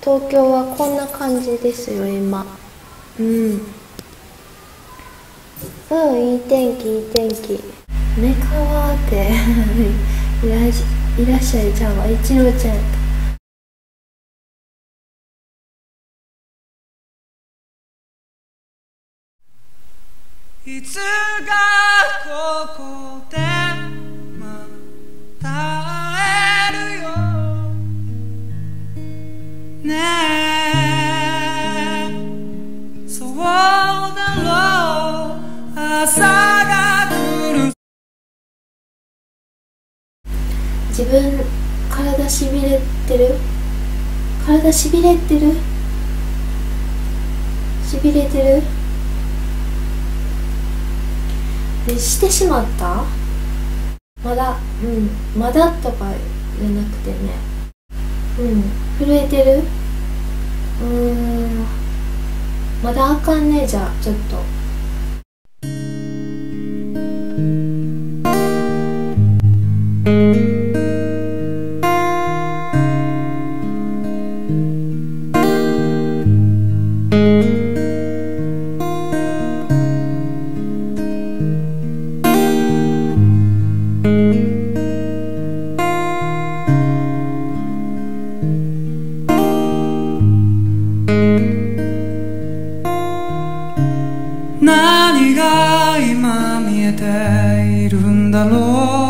東京はこんな感じですよ今。いい天気いい天気。目かわっていらっしゃいちゃんは一郎ちゃんやった。 いつがここでまた会えるよねえ、そうだろう、朝が来る。 自分体しびれてる、体しびれてる、しびれてるしてしまった。まだまだとかじゃなくてね、震えてる。まだあかんね。じゃあちょっと何が今見えているんだろう。